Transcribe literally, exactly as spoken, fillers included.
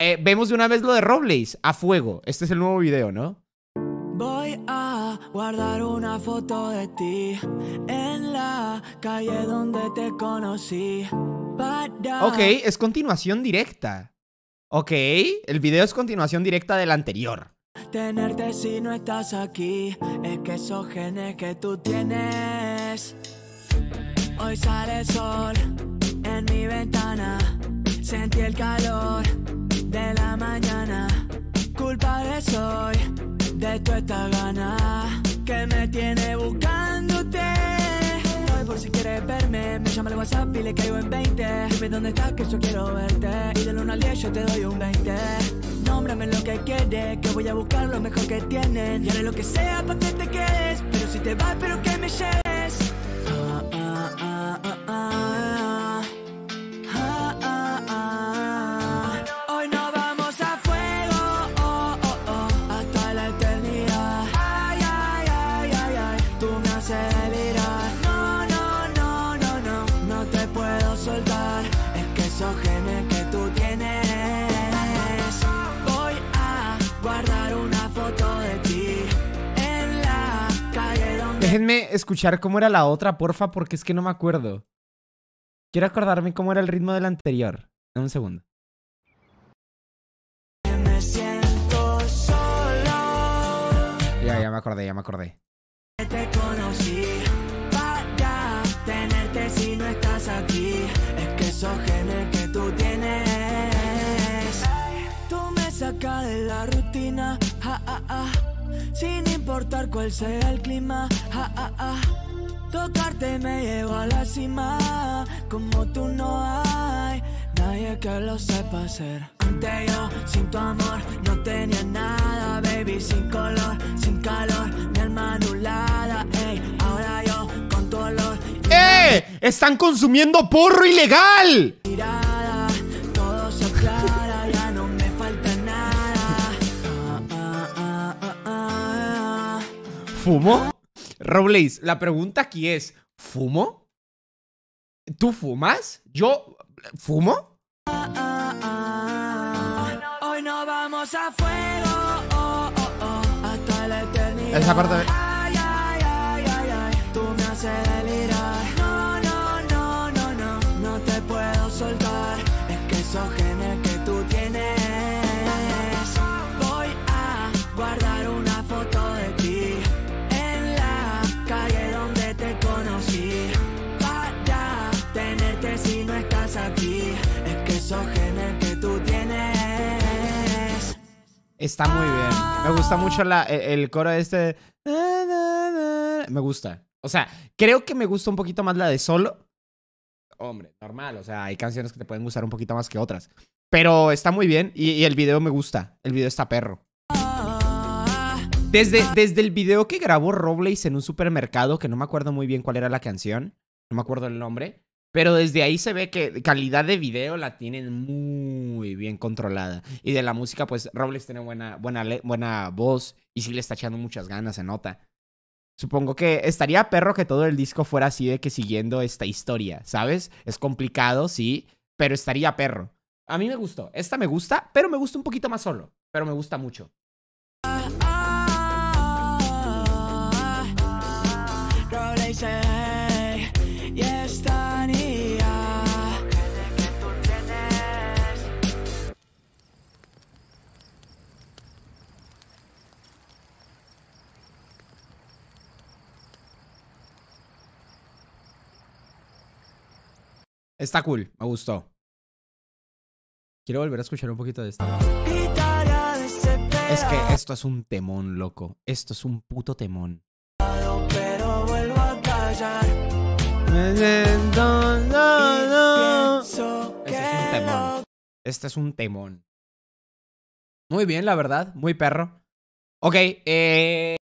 eh, vemos de una vez lo de Robles. A fuego. Este es el nuevo video, ¿no? Voy a guardar una foto de ti en la calle donde te conocí. Para... Ok, es continuación directa. Ok, el video es continuación directa del anterior. Tenerte si no estás aquí, es que esos genes que tú tienes. Hoy sale el sol en mi ventana, sentí el calor de la mañana. Culpable soy de toda esta gana que me tiene buscándote. Hoy por si quieres verme, me llama al WhatsApp y le caigo en veinte. Dime dónde estás que yo quiero verte, y del uno al diez yo te doy un veinte. Nómbrame lo que quieres, que voy a buscar lo mejor que tienen. Y haré lo que sea para que te quedes, pero si te vas, pero que me lleves. Ah, ah, ah, ah, ah. Ah, ah, ah. Hoy nos vamos a fuego, oh, oh, oh, hasta la eternidad. Ay, ay, ay, ay, ay, tú me haces delirar. No, no, no, no, no, no te puedo soltar. Es que esos genes que tú tienes. Guardar una foto de ti en la calle donde... Déjenme escuchar cómo era la otra, porfa, porque es que no me acuerdo. Quiero acordarme cómo era el ritmo del anterior. Dame un segundo. Me siento solo. Ya, ya me acordé, ya me acordé. Te conocí para tenerte si no estás aquí. Es que esos genes que tú tienes. Tú me sacas de la rutina, ja, ah, ah, sin importar cuál sea el clima, ja, ah, ah. Tocarte me lleva a la cima, como tú no hay nadie que lo sepa hacer. Antes yo, sin tu amor, no tenía nada, baby, sin color, sin calor, mi alma anulada, ey, ahora yo, con tu olor. ¡Eh! ¡Están consumiendo porro ilegal! Mirada, todo se aclara, ya no me falta nada. Ah, ah, ah, ah, ah. ¿Fumo? Robles, la pregunta aquí es, ¿fumo? ¿Tú fumas? ¿Yo fumo? Ah, ah, ah. Hoy nos vamos a fuego, oh, oh, oh, hasta la eternidad. Esa parte de... Ay, ay, ay, ay, ay, tú me haces delirar. No, no, no, no, no, no te puedo soltar. Es que esos genes que tú tienes. Voy a guardar una foto de ti en la calle donde te conocí. Para tenerte si no estás aquí. Es que esos genes que tú tienes. Está muy bien. Me gusta mucho la, el, el coro este. Me gusta. O sea, creo que me gusta un poquito más la de Solo. Hombre, normal. O sea, hay canciones que te pueden gustar un poquito más que otras. Pero está muy bien y, y el video me gusta. El video está perro. Desde, desde el video que grabó Robles en un supermercado, que no me acuerdo muy bien cuál era la canción. No me acuerdo el nombre. Pero desde ahí se ve que calidad de video la tienen muy bien controlada. Y de la música, pues Robles tiene buena, buena, buena voz. Y sí le está echando muchas ganas, se nota. Supongo que estaría perro que todo el disco fuera así de que siguiendo esta historia, ¿sabes? Es complicado, sí, pero estaría perro. A mí me gustó. Esta me gusta, pero me gusta un poquito más Solo. Pero me gusta mucho. Robles, y esta niña. Está cool, me gustó. Quiero volver a escuchar un poquito de esto. Es que esto es un temón, loco. Esto es un puto temón. Pero vuelvo a callar. No, no, no. Pienso Este es un temón. Este es un temón. Muy bien, la verdad. Muy perro. Ok, eh...